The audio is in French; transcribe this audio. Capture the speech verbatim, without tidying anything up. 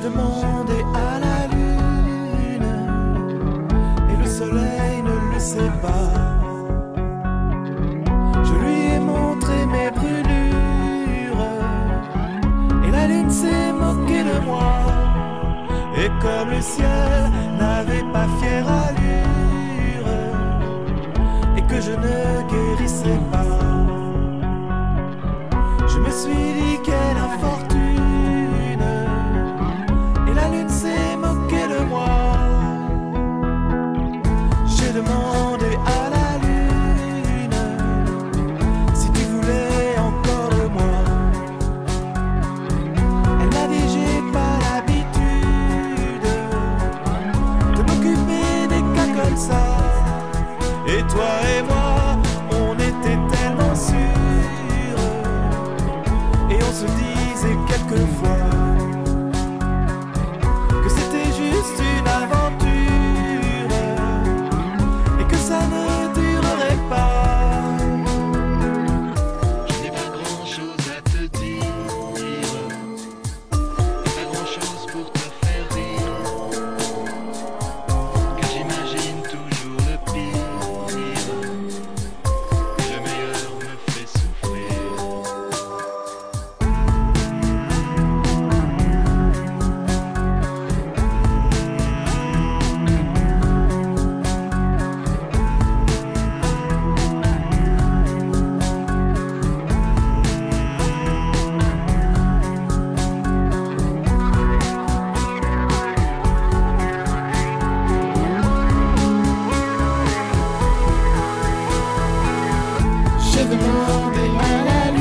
demandé à la lune et le soleil ne le sait pas. Je lui ai montré mes brûlures et la lune s'est moquée de moi. Et comme le ciel n'avait pas fière allure et que je ne guérissais pas, je me suis dit quelle infortune. Et la lune s'est moquée de moi. J'ai demandé à la lune si tu voulais encore de moi. Elle m'a dit j'ai pas l'habitude de m'occuper des cas comme ça. Et toi et moi, on était tellement sûrs et on se disait quelquefois que c'était juste une aventure et que ça ne durerait pas. Je n'ai pas grand chose à te dire, pas grand chose pour te faire rire, car j'imagine toujours le pire, et le meilleur me fait souffrir. J'ai demandé à la